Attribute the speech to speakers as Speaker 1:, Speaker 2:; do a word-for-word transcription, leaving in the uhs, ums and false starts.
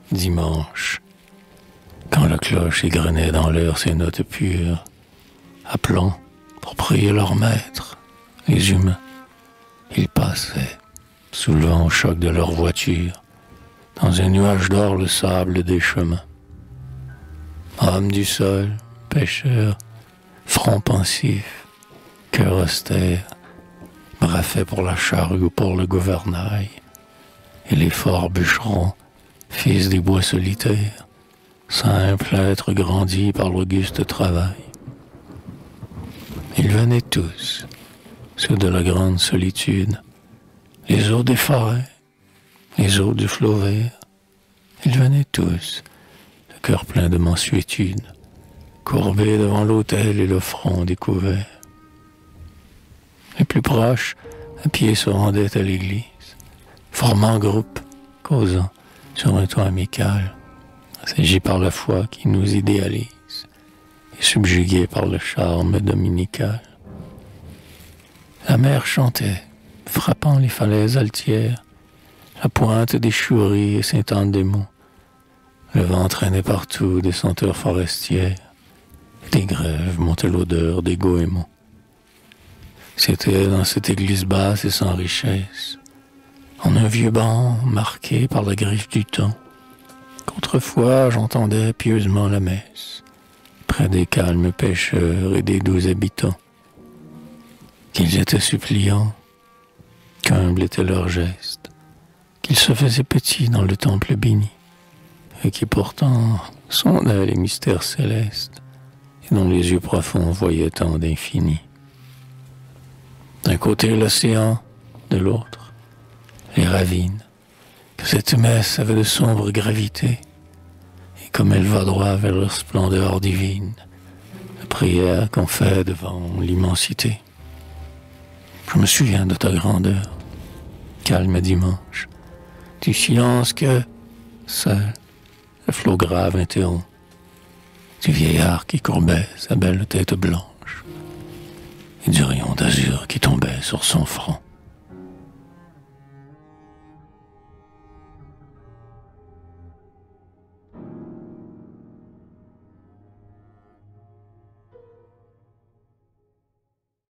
Speaker 1: dimanche, quand la cloche égrenait dans l'air ses notes pures, appelant pour prier leur maître, les humains. Ils passaient, soulevant au choc de leur voiture, dans un nuage d'or le sable des chemins. Hommes du sol, pêcheurs, front pensif, cœur austère, bras faits pour la charrue ou pour le gouvernail, et les forts bûcherons, fils des bois solitaires, simples êtres grandis par l'auguste travail. Ils venaient tous, ceux de la grande solitude, les eaux des forêts, les eaux du flot vert. Ils venaient tous, le cœur plein de mansuétude, courbés devant l'autel et le front découvert. Les plus proches, à pied, se rendaient à l'église, formant groupe, causant sur un ton amical, assaillis par la foi qui nous idéalise et subjugués par le charme dominical. La mer chantait, frappant les falaises altières, la pointe des chouris et Saint-Anne-des-Monts. Le vent traînait partout des senteurs forestières, et des grèves montait l'odeur des goémons. C'était dans cette église basse et sans richesse, en un vieux banc marqué par la griffe du temps, qu'autrefois j'entendais pieusement la messe, près des calmes pêcheurs et des doux habitants. Qu'ils étaient suppliants, qu'humble était leur geste, qu'ils se faisaient petits dans le temple béni, et qui pourtant sondaient les mystères célestes, et dont les yeux profonds voyaient tant d'infini. D'un côté l'océan, de l'autre, les ravines, que cette messe avait de sombres gravités, et comme elle va droit vers leur splendeur divine, la prière qu'on fait devant l'immensité. Je me souviens de ta grandeur, calme dimanche, du silence que, seul, le flot grave interrompt, du vieillard qui courbait sa belle tête blanche, et du rayon d'azur qui tombait sur son front.